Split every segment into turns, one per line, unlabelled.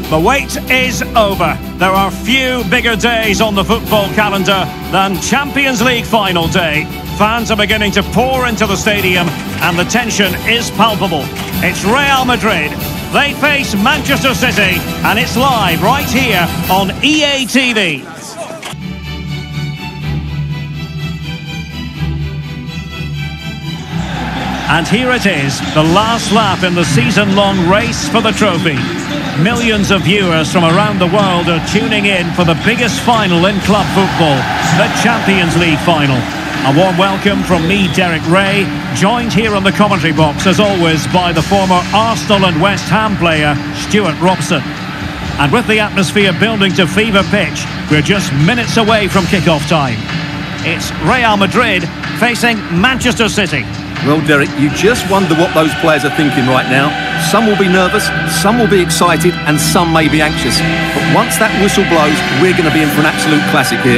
The wait is over. There are few bigger days on the football calendar than Champions League final day. Fans are beginning to pour into the stadium and the tension is palpable. It's Real Madrid. They face Manchester City and it's live right here on EA TV. And here it is, the last lap in the season-long race for the trophy. Millions of viewers from around the world are tuning in for the biggest final in club football, the Champions League final. A warm welcome from me, Derek Ray, joined here on the commentary box, as always, by the former Arsenal and West Ham player, Stuart Robson. And with the atmosphere building to fever pitch, we're just minutes away from kick-off time. It's Real Madrid facing Manchester City.
Well, Derek, you just wonder what those players are thinking right now. Some will be nervous, some will be excited, and some may be anxious. But once that whistle blows, we're going to be in for an absolute classic here.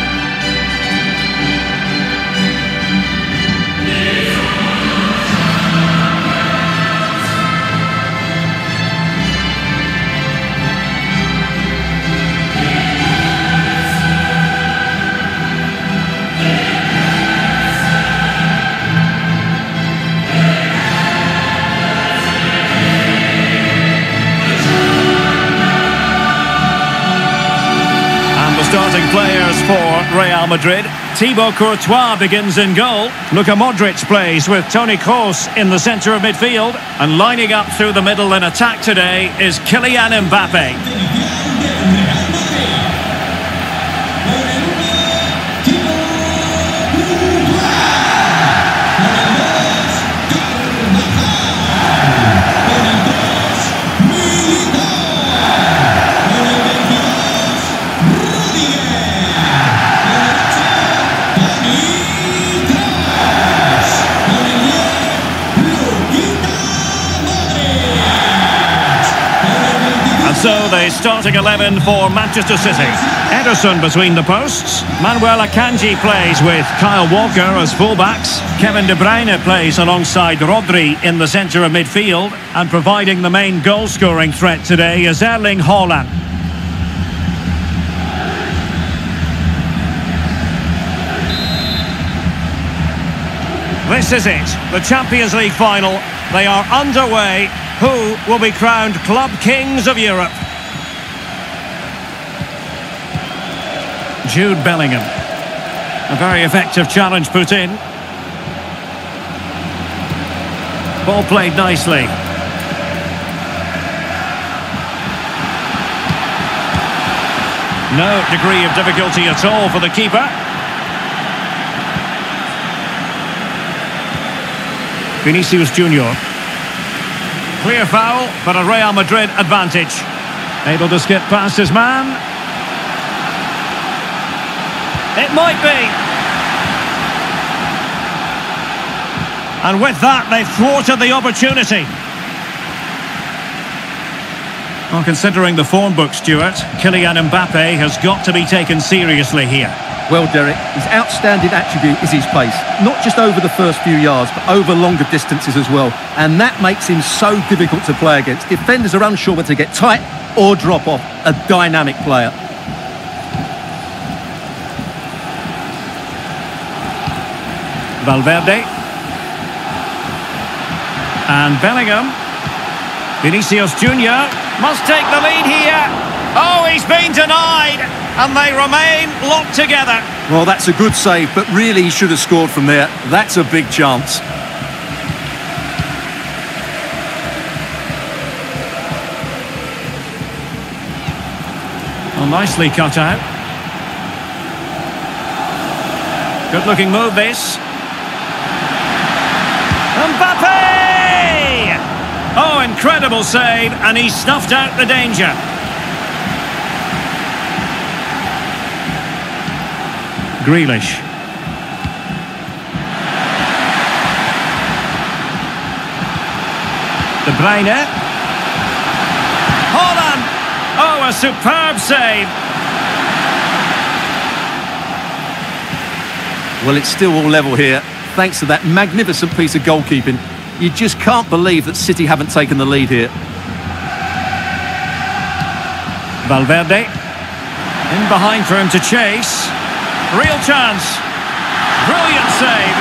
Starting players for Real Madrid. Thibaut Courtois begins in goal. Luka Modric plays with Toni Kroos in the centre of midfield. And lining up through the middle in attack today is Kylian Mbappe. So the starting 11 for Manchester City. Ederson between the posts. Manuel Akanji plays with Kyle Walker as fullbacks. Kevin De Bruyne plays alongside Rodri in the centre of midfield. And providing the main goal-scoring threat today is Erling Haaland. This is it, the Champions League final. They are underway. Who will be crowned club kings of Europe? Jude Bellingham. A very effective challenge put in. Ball played nicely. No degree of difficulty at all for the keeper. Vinicius Junior. Clear foul, but a Real Madrid advantage. Able to skip past his man. It might be. And with that, they've thwarted the opportunity. Well, considering the form book, Stuart, Kylian Mbappe has got to be taken seriously here.
Well, Derek, his outstanding attribute is his pace. Not just over the first few yards, but over longer distances as well. And that makes him so difficult to play against. Defenders are unsure whether to get tight or drop off. A dynamic player.
Valverde. And Bellingham. Vinicius Junior must take the lead here. Oh, he's been denied. And they remain locked together.
Well, that's a good save, but really he should have scored from there. That's a big chance.
Well, nicely cut out. Good-looking move, this. Mbappe! Oh, incredible save, and he snuffed out the danger. Grealish. De Bruyne. Haaland! Oh, a superb save.
Well, it's still all level here, thanks to that magnificent piece of goalkeeping. You just can't believe that City haven't taken the lead here.
Valverde. In behind for him to chase. Real chance. Brilliant save.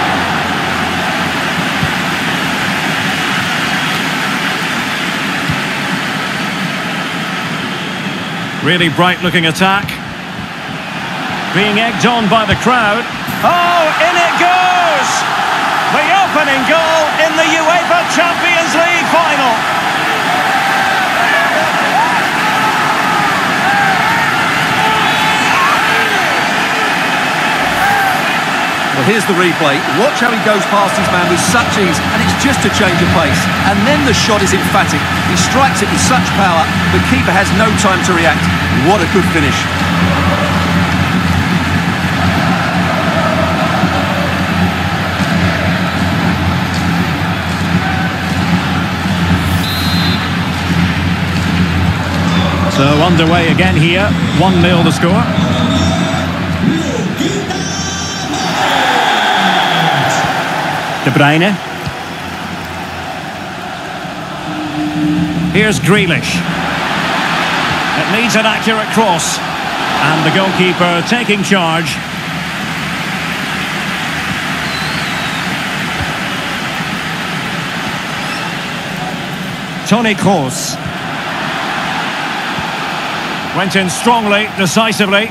Really bright looking attack. Being egged on by the crowd. Oh, in it goes! The opening goal in the UEFA Champions League final.
Well, here's the replay. Watch how he goes past his man with such ease, and it's just a change of pace. And then the shot is emphatic. He strikes it with such power, the keeper has no time to react. What a good finish.
So underway again here, 1-0 the score. De Bruyne. Here's Grealish. It needs an accurate cross. And the goalkeeper taking charge. Toni Kroos. Went in strongly, decisively.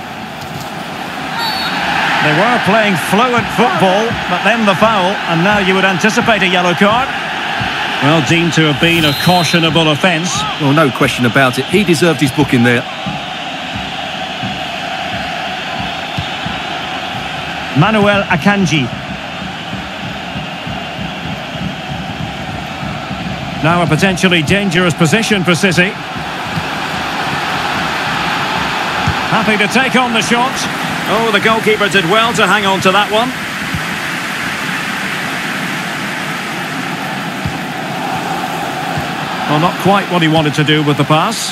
They were playing fluent football, but then the foul, and now you would anticipate a yellow card. Well, deemed to have been a cautionable offence.
Well, no question about it. He deserved his booking there.
Manuel Akanji. Now a potentially dangerous position for City. Happy to take on the shot. Oh, the goalkeeper did well to hang on to that one. Well, not quite what he wanted to do with the pass.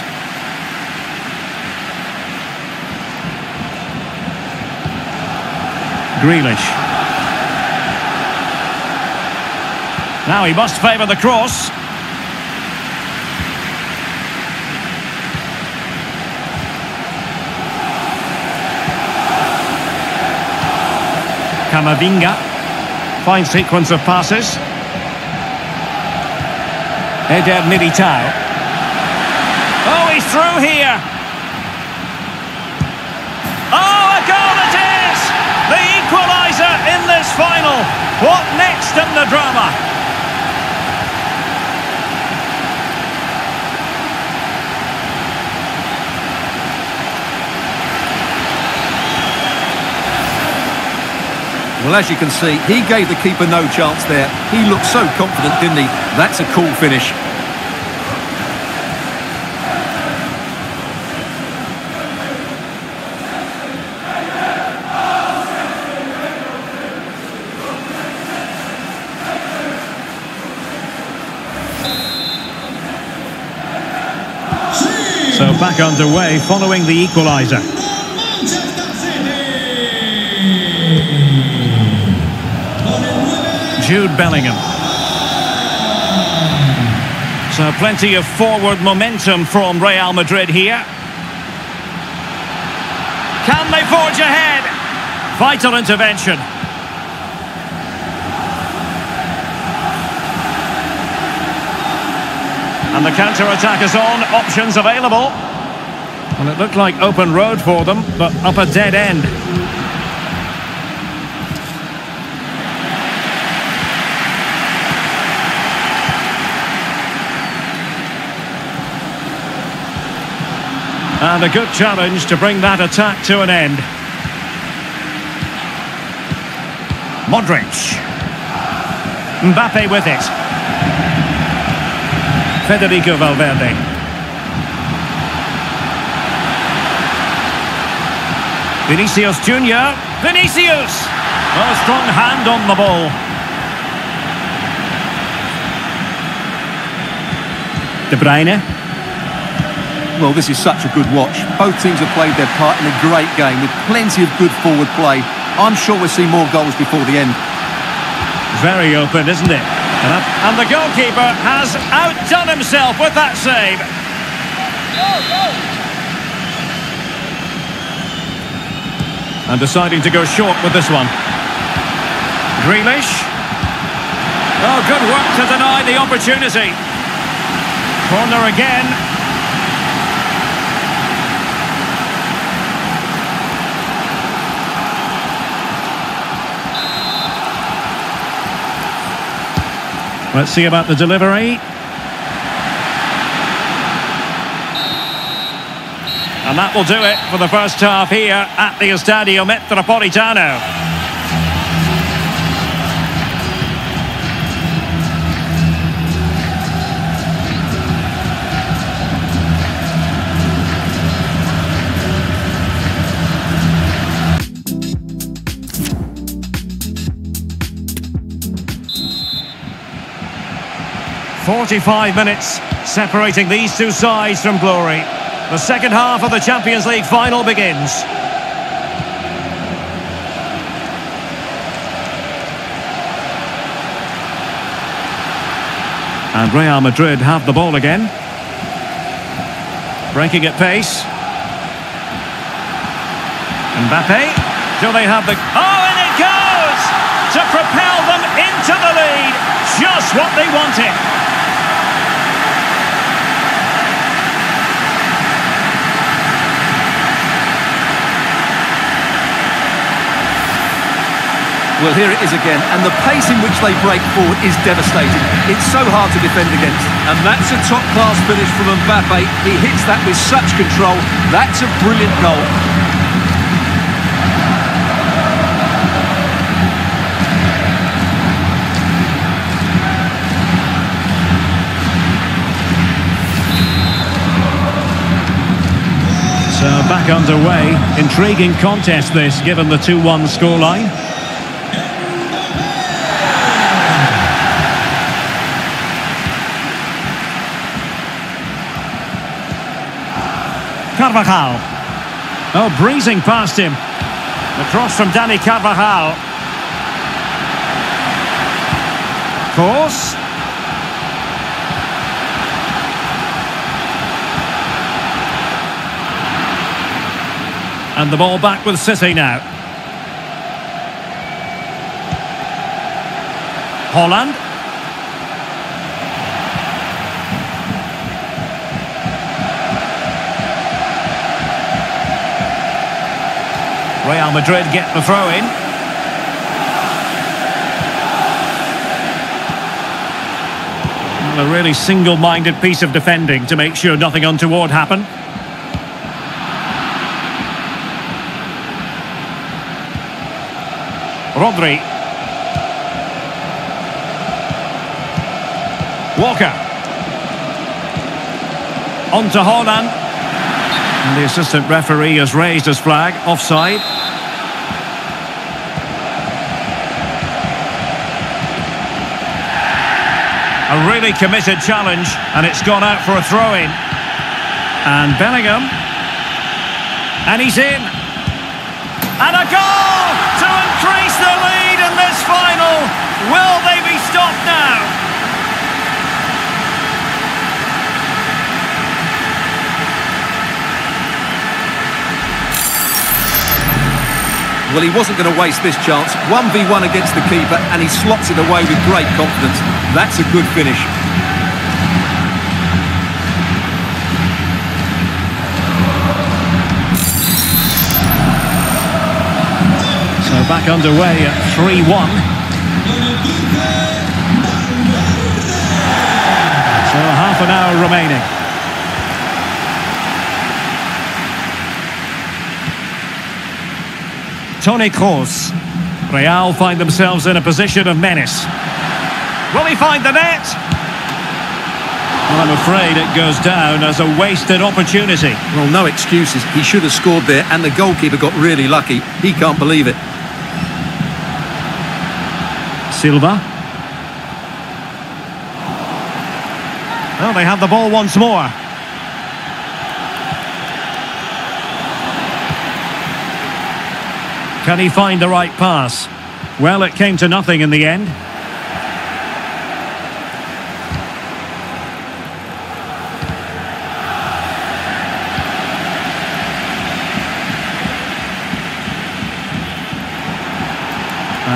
Grealish. Now he must favour the cross. Camavinga. Fine sequence of passes. Eder Militao. Oh, he's through here. Oh, a goal it is! The equaliser in this final. What next in the drama?
Well, as you can see, he gave the keeper no chance there. He looked so confident, didn't he? That's a cool finish.
So back underway following the equaliser. Jude Bellingham. So plenty of forward momentum from Real Madrid here. Can they forge ahead? Vital intervention. And the counter-attack is on, options available. Well, it looked like open road for them, but up a dead end. And a good challenge to bring that attack to an end. Modric. Mbappe with it. Federico Valverde. Vinicius Junior. Vinicius! Well, a strong hand on the ball. De Bruyne.
Well, this is such a good watch. Both teams have played their part in a great game with plenty of good forward play. I'm sure we'll see more goals before the end.
Very open, isn't it? And the goalkeeper has outdone himself with that save. And deciding to go short with this one. Grealish. Oh, good work to deny the opportunity. Corner again. Let's see about the delivery. And that will do it for the first half here at the Estadio Metropolitano. "45 minutes separating these two sides from glory. The second half of the Champions League final begins. And Real Madrid have the ball again. Breaking at pace. Mbappe. Do they have the... Oh, and it goes! To propel them into the lead. Just what they wanted.
Well, here it is again, and the pace in which they break forward is devastating. It's so hard to defend against.
And that's a top-class finish from Mbappe. He hits that with such control. That's a brilliant goal.
So back underway. Intriguing contest this, given the 2-1 scoreline. Carvajal. Oh, breezing past him. The cross from Dani Carvajal. Course. And the ball back with City now. Haaland. Real Madrid get the throw in. Well, a really single-minded piece of defending to make sure nothing untoward happened. Rodri. Walker. On to Haaland. And the assistant referee has raised his flag. Offside. A really committed challenge, and it's gone out for a throw-in. And Bellingham. And he's in. And a goal to increase the lead in this final. Will they be stopped now?
Well, he wasn't going to waste this chance. 1v1 against the keeper, and he slots it away with great confidence. That's a good finish.
So back underway at 3-1. So half an hour remaining. Toni Kroos. Real find themselves in a position of menace. Will he find the net? Well, I'm afraid it goes down as a wasted opportunity.
Well, no excuses. He should have scored there, and the goalkeeper got really lucky. He can't believe it.
Silva. Well, they have the ball once more. Can he find the right pass? Well, it came to nothing in the end.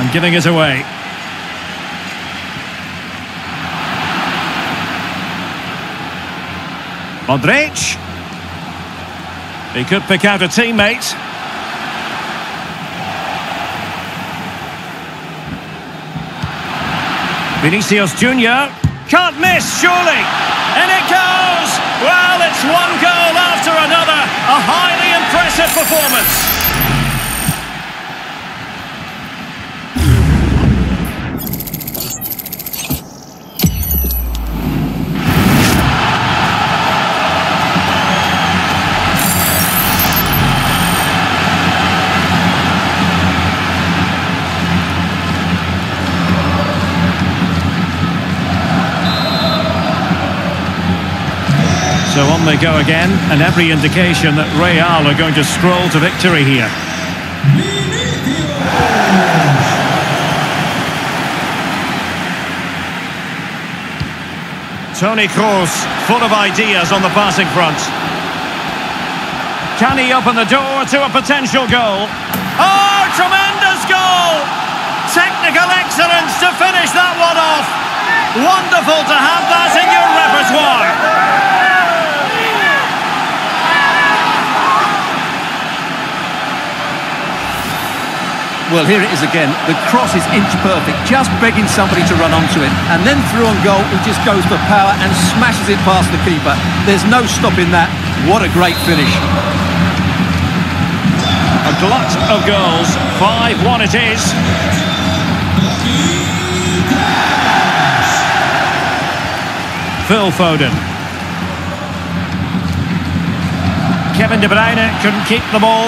And giving it away. Modric. He could pick out a teammate. Vinicius Junior. Can't miss, surely. And it goes! Well, it's one goal after another. A highly impressive performance. So on they go again, and every indication that Real are going to stroll to victory here. Toni Kroos, full of ideas on the passing front. Can he open the door to a potential goal? Oh, tremendous goal! Technical excellence to finish that one off. Wonderful to have that in your repertoire.
Well, here it is again. The cross is inch perfect, just begging somebody to run onto it. And then through on goal, he just goes for power and smashes it past the keeper. There's no stopping that. What a great finish.
A glut of goals. 5-1 it is. Phil Foden. Kevin De Bruyne couldn't keep the ball.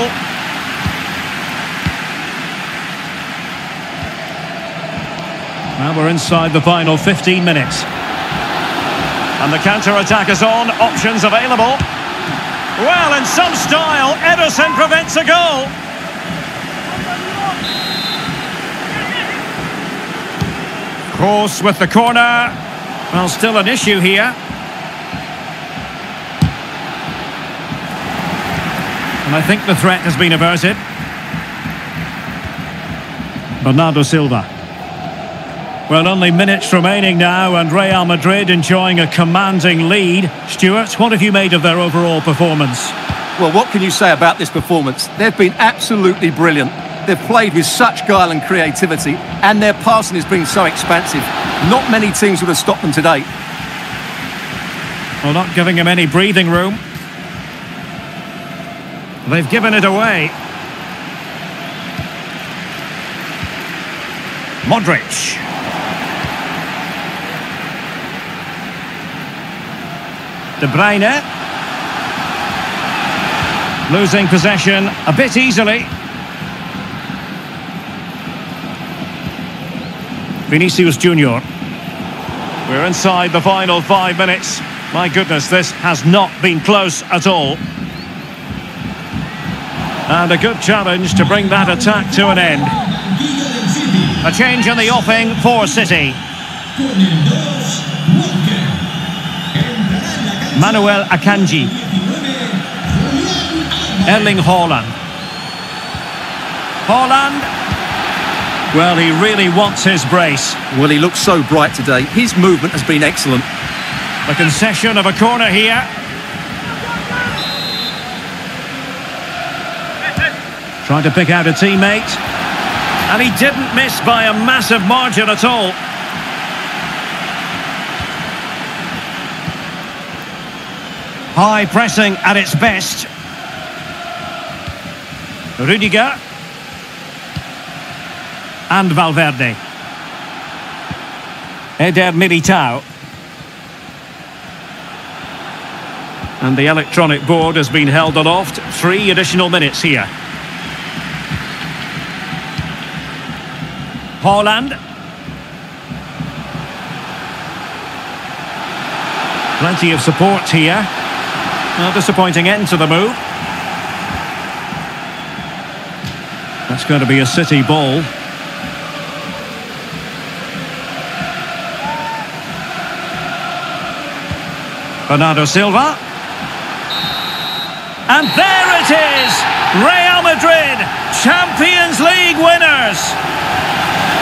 Now we're inside the final 15 minutes. And the counter-attack is on, options available. Well, in some style, Ederson prevents a goal. Kroos with the corner. Well, still an issue here. And I think the threat has been averted. Bernardo Silva. Well, only minutes remaining now, and Real Madrid enjoying a commanding lead. Stuart, what have you made of their overall performance?
Well, what can you say about this performance? They've been absolutely brilliant. They've played with such guile and creativity, and their passing has been so expansive. Not many teams would have stopped them today.
Well, not giving him any breathing room. They've given it away. Modric. De Bruyne. Losing possession a bit easily. Vinicius Junior. We're inside the final 5 minutes. My goodness, this has not been close at all. And a good challenge to bring that attack to an end. A change in the offing for City. Manuel Akanji. Erling Haaland. Haaland. Well, he really wants his brace.
Well, he looks so bright today. His movement has been excellent.
The concession of a corner here. Trying to pick out a teammate. And he didn't miss by a massive margin at all. High pressing at its best. Rudiger. And Valverde. Eder Militao. And the electronic board has been held aloft. 3 additional minutes here. Haaland. Plenty of support here. A disappointing end to the move. That's going to be a City ball. Bernardo Silva. And there it is! Real Madrid, Champions League winners!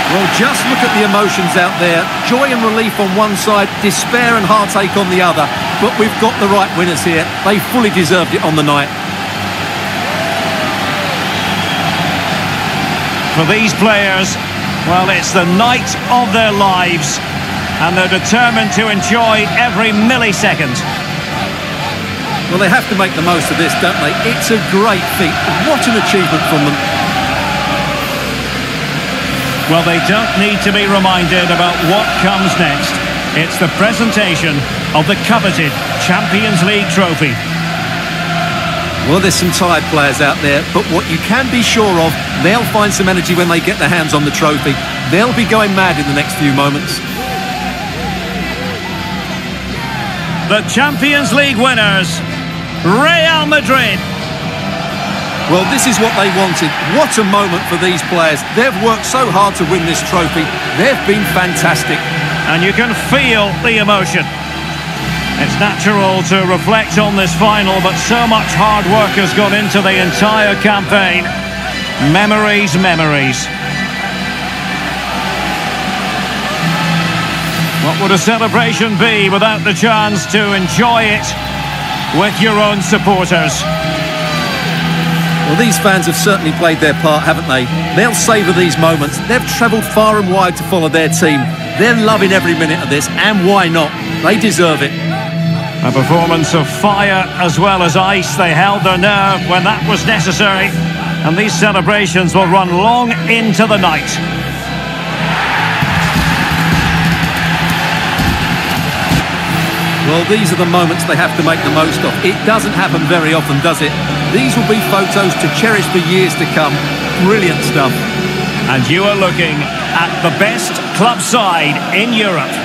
Well, just look at the emotions out there. Joy and relief on one side, despair and heartache on the other. But we've got the right winners here. They fully deserved it on the night.
For these players, well, it's the night of their lives, and they're determined to enjoy every millisecond.
Well, they have to make the most of this, don't they? It's a great feat. What an achievement from them.
Well, they don't need to be reminded about what comes next. It's the presentation of the coveted Champions League trophy.
Well, there's some tired players out there, but what you can be sure of, they'll find some energy when they get their hands on the trophy. They'll be going mad in the next few moments.
The Champions League winners, Real Madrid.
Well, this is what they wanted. What a moment for these players. They've worked so hard to win this trophy. They've been fantastic.
And you can feel the emotion. It's natural to reflect on this final, but so much hard work has gone into the entire campaign. Memories, memories. What would a celebration be without the chance to enjoy it with your own supporters?
Well, these fans have certainly played their part, haven't they? They'll savour these moments. They've travelled far and wide to follow their team. They're loving every minute of this, and why not? They deserve it.
A performance of fire as well as ice. They held their nerve when that was necessary, and these celebrations will run long into the night.
Well, these are the moments they have to make the most of. It doesn't happen very often, does it? These will be photos to cherish for years to come. Brilliant stuff.
And you are looking at the best club side in Europe.